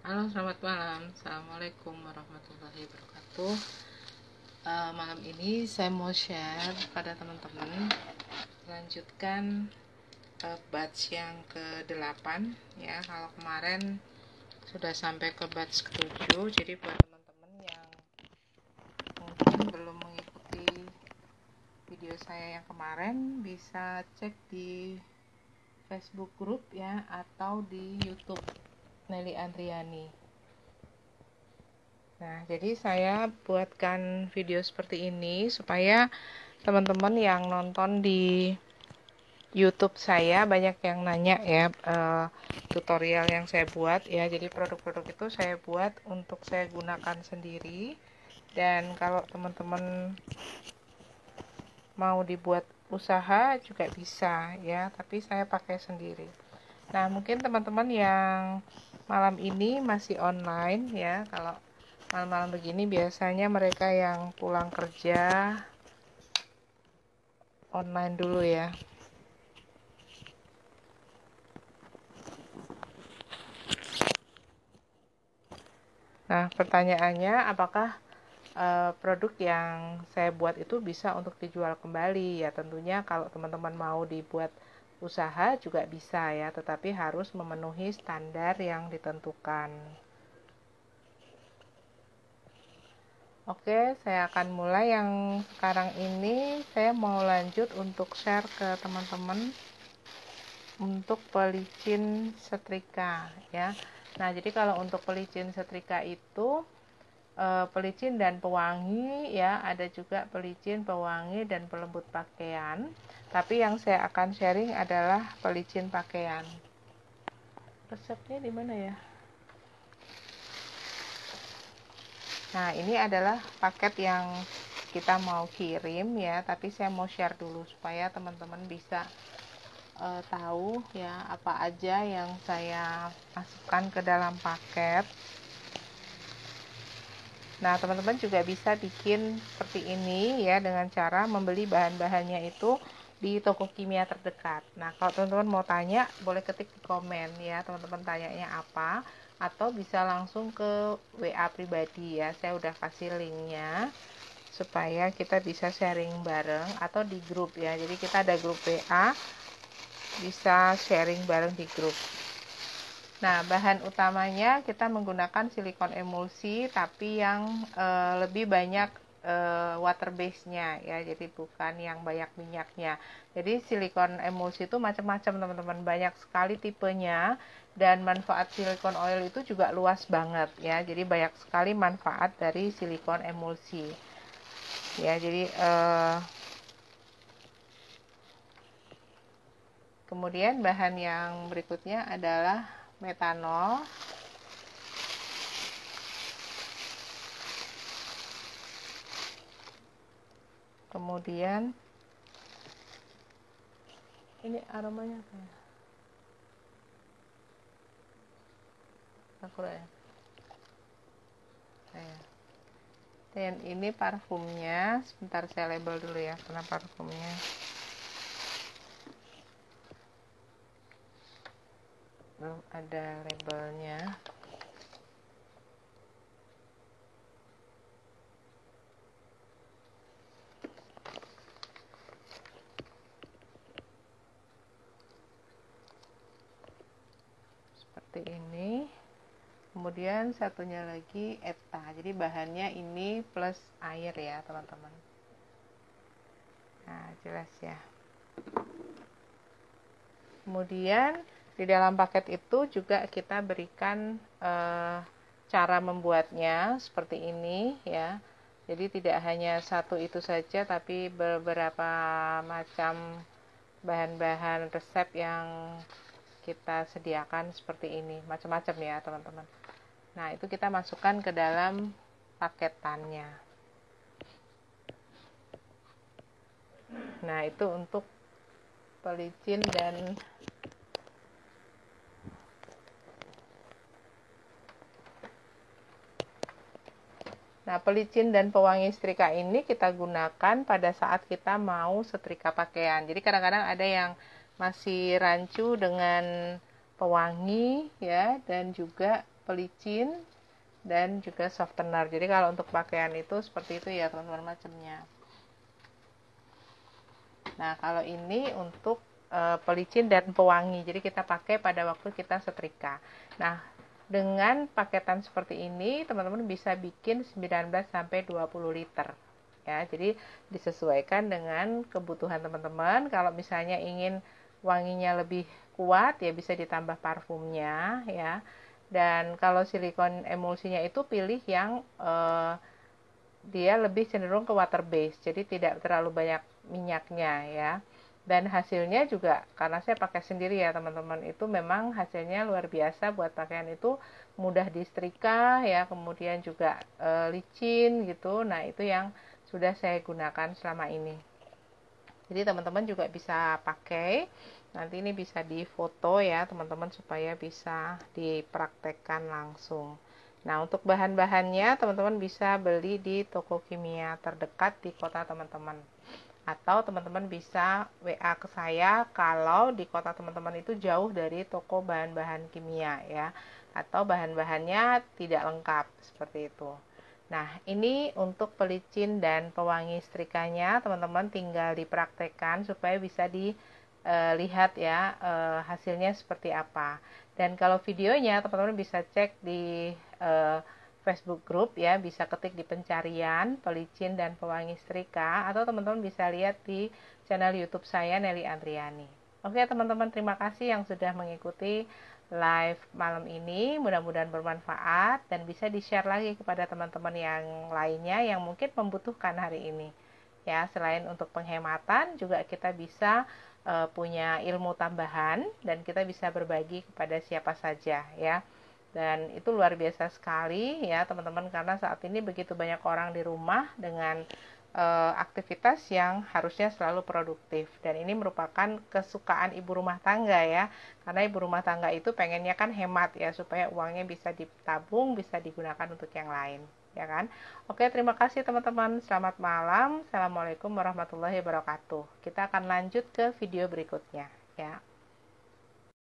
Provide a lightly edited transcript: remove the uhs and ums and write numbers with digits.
Halo, selamat malam. Assalamualaikum warahmatullahi wabarakatuh. Malam ini saya mau share pada teman-teman lanjutkan batch yang ke-8 ya. Kalau kemarin sudah sampai ke batch ke-7, jadi buat teman-teman yang mungkin belum mengikuti video saya yang kemarin, bisa cek di Facebook group ya, atau di YouTube Nelly Andriani. Nah, jadi saya buatkan video seperti ini supaya teman-teman yang nonton di YouTube saya banyak yang nanya ya, tutorial yang saya buat ya. Jadi produk-produk itu saya buat untuk saya gunakan sendiri, dan kalau teman-teman mau dibuat usaha juga bisa ya, tapi saya pakai sendiri. Nah, mungkin teman-teman yang malam ini masih online ya. Kalau malam-malam begini biasanya mereka yang pulang kerja online dulu ya. Nah, pertanyaannya, apakah produk yang saya buat itu bisa untuk dijual kembali? Ya, tentunya kalau teman-teman mau dibuat usaha juga bisa ya, tetapi harus memenuhi standar yang ditentukan. Oke, saya akan mulai. Yang sekarang ini saya mau lanjut untuk share ke teman-teman untuk pelicin setrika ya. Nah, jadi kalau untuk pelicin setrika itu pelicin dan pewangi ya, ada juga pelicin, pewangi, dan pelembut pakaian. Tapi yang saya akan sharing adalah pelicin pakaian. Resepnya di mana ya? Nah, ini adalah paket yang kita mau kirim ya, tapi saya mau share dulu supaya teman-teman bisa tahu ya apa aja yang saya masukkan ke dalam paket. Nah, teman-teman juga bisa bikin seperti ini ya, dengan cara membeli bahan-bahannya itu di toko kimia terdekat. Nah, kalau teman-teman mau tanya, boleh ketik di komen ya, teman-teman tanyanya apa, atau bisa langsung ke WA pribadi ya, saya udah kasih linknya supaya kita bisa sharing bareng, atau di grup ya. Jadi kita ada grup WA, bisa sharing bareng di grup. Nah, bahan utamanya kita menggunakan silikon emulsi, tapi yang lebih banyak water base-nya ya, jadi bukan yang banyak minyaknya. Jadi silikon emulsi itu macam-macam teman-teman, banyak sekali tipenya, dan manfaat silikon oil itu juga luas banget ya. Jadi banyak sekali manfaat dari silikon emulsi ya. Jadi kemudian bahan yang berikutnya adalah metanol. Kemudian ini aromanya apa ya? Sakura ya. Dan ini parfumnya. Sebentar saya label dulu ya, karena parfumnya belum ada labelnya. Seperti ini. Kemudian satunya lagi ETA. Jadi bahannya ini plus air ya teman-teman. Nah, jelas ya. Kemudian di dalam paket itu juga kita berikan cara membuatnya seperti ini ya. Jadi tidak hanya satu itu saja, tapi beberapa macam bahan-bahan resep yang kita sediakan seperti ini, macam-macam ya teman-teman. Nah, itu kita masukkan ke dalam paketannya. Nah, itu untuk pelicin dan pelicin dan pewangi setrika ini kita gunakan pada saat kita mau setrika pakaian. Jadi kadang-kadang ada yang masih rancu dengan pewangi ya, dan juga pelicin, dan juga softener. Jadi kalau untuk pakaian itu seperti itu ya teman-teman macamnya. Nah, kalau ini untuk pelicin dan pewangi. Jadi kita pakai pada waktu kita setrika. Nah, dengan paketan seperti ini teman-teman bisa bikin 19 sampai 20 liter. Ya, jadi disesuaikan dengan kebutuhan teman-teman. Kalau misalnya ingin wanginya lebih kuat ya bisa ditambah parfumnya ya. Dan kalau silikon emulsinya itu pilih yang dia lebih cenderung ke water base, jadi tidak terlalu banyak minyaknya ya. Dan hasilnya juga karena saya pakai sendiri ya teman-teman, itu memang hasilnya luar biasa. Buat pakaian itu mudah disetrika ya, kemudian juga licin gitu. Nah, itu yang sudah saya gunakan selama ini. Jadi teman-teman juga bisa pakai. Nanti ini bisa difoto ya teman-teman supaya bisa dipraktekkan langsung. Nah, untuk bahan-bahannya teman-teman bisa beli di toko kimia terdekat di kota teman-teman. Atau teman-teman bisa WA ke saya kalau di kota teman-teman itu jauh dari toko bahan-bahan kimia ya. Atau bahan-bahannya tidak lengkap seperti itu. Nah, ini untuk pelicin dan pewangi setrikanya teman-teman tinggal dipraktekkan supaya bisa dilihat ya hasilnya seperti apa. Dan kalau videonya teman-teman bisa cek di Facebook group ya, bisa ketik di pencarian pelicin dan pewangi setrika, atau teman-teman bisa lihat di channel YouTube saya Nelly Andriani. Oke teman-teman, terima kasih yang sudah mengikuti live malam ini. Mudah-mudahan bermanfaat dan bisa di-share lagi kepada teman-teman yang lainnya yang mungkin membutuhkan hari ini. Ya, selain untuk penghematan juga kita bisa punya ilmu tambahan dan kita bisa berbagi kepada siapa saja ya. Dan itu luar biasa sekali ya teman-teman, karena saat ini begitu banyak orang di rumah dengan aktivitas yang harusnya selalu produktif, dan ini merupakan kesukaan ibu rumah tangga ya, karena ibu rumah tangga itu pengennya kan hemat ya, supaya uangnya bisa ditabung, bisa digunakan untuk yang lain ya kan. Oke, terima kasih teman-teman, selamat malam, assalamualaikum warahmatullahi wabarakatuh. Kita akan lanjut ke video berikutnya ya.